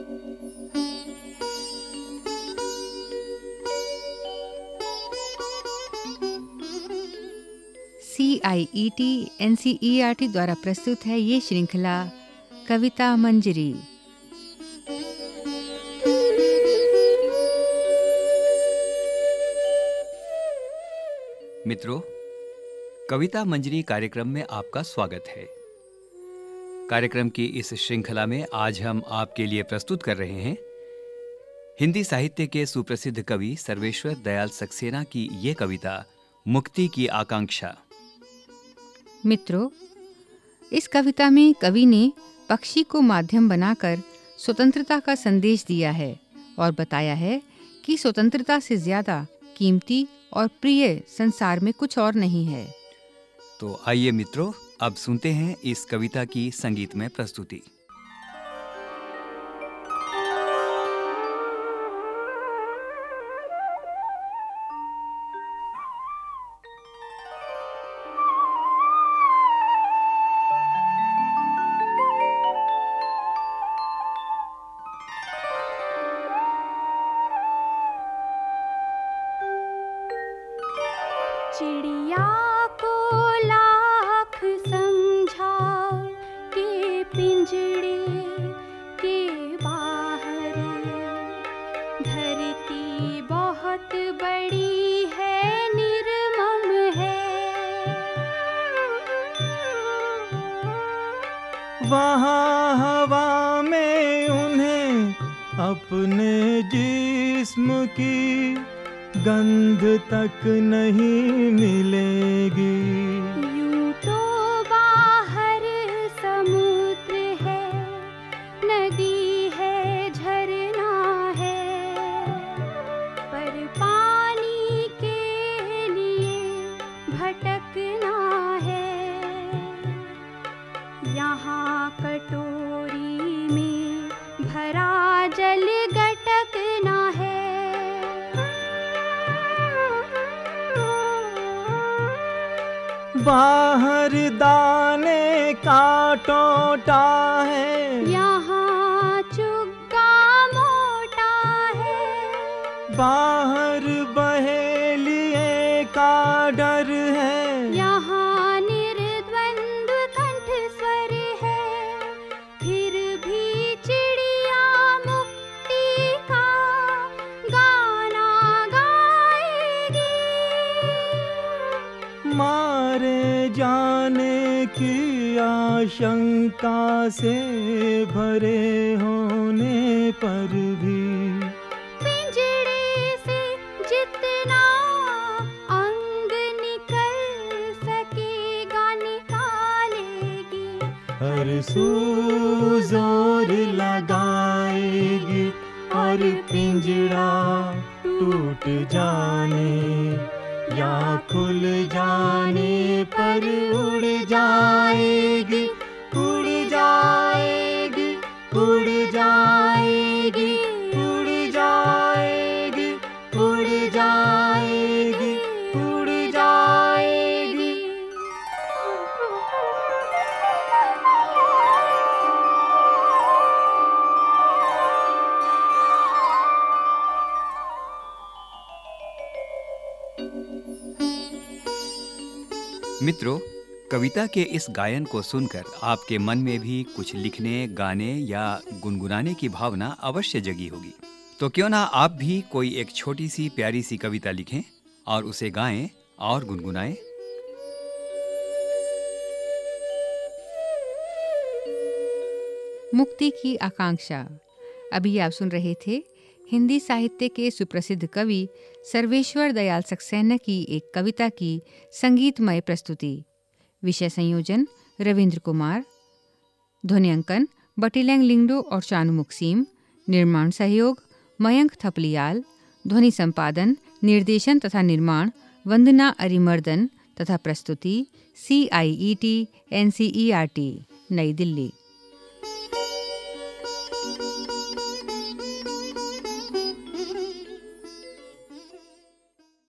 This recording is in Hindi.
CIET NCERT द्वारा प्रस्तुत है ये श्रृंखला कविता मंजरी। मित्रों, कविता मंजरी कार्यक्रम में आपका स्वागत है। कार्यक्रम की इस श्रृंखला में आज हम आपके लिए प्रस्तुत कर रहे हैं हिंदी साहित्य के सुप्रसिद्ध कवि सर्वेश्वर दयाल सक्सेना की ये कविता मुक्ति की आकांक्षा। मित्रों, इस कविता में कवि ने पक्षी को माध्यम बनाकर स्वतंत्रता का संदेश दिया है और बताया है कि स्वतंत्रता से ज्यादा कीमती और प्रिय संसार में कुछ और नहीं है। तो आइए मित्रों, अब सुनते हैं इस कविता की संगीतमय प्रस्तुति। चिड़िया को लाख समझा के पिंजड़े के बाहर, धरती बहुत बड़ी है, निर्मम है। वहाँ हवा में उन्हें अपने जिस्म की गंध तक नहीं मिलेगी। यूं तो बाहर समुद्र है, नदी है, झरना है, पर पानी के लिए भटकना है। यहाँ कटोरी में भरा जल गटकना है। बाहर दाने का टोटा है, यहाँ चुग्गा मोटा है। बाहर बहेलिए का डर है, यहाँ निर्द्वंद्व कंठ स्वर है। फिर भी चिड़िया मुक्ति का गाना गाएगी। मारे जाने की आशंका से भरे होने पर भी पिंजड़े से जितना अंग निकल सकेगा निकालेगी। हर सू जोर लगाएगी और पिंजड़ा टूट जाने या खुल जाने पर उड़ जाएगी, उड़ जाएगी, उड़ जाएगी, उड़ जाएगी, उड़ जाएगी, उड़ जाएगी। मित्रों, कविता के इस गायन को सुनकर आपके मन में भी कुछ लिखने, गाने या गुनगुनाने की भावना अवश्य जगी होगी। तो क्यों ना आप भी कोई एक छोटी सी प्यारी सी कविता लिखें और उसे गाएं और गुनगुनाएं। मुक्ति की आकांक्षा। अभी आप सुन रहे थे हिंदी साहित्य के सुप्रसिद्ध कवि सर्वेश्वर दयाल सक्सेना की एक कविता की संगीतमय प्रस्तुति। विषय संयोजन रविंद्र कुमार, ध्वनियांकन बटिलैंग लिंगडो और शानु मुक्सीम, निर्माण सहयोग मयंक थपलियाल, ध्वनि संपादन, निर्देशन तथा निर्माण वंदना अरिमर्दन तथा प्रस्तुति CIET NCERT, नई दिल्ली।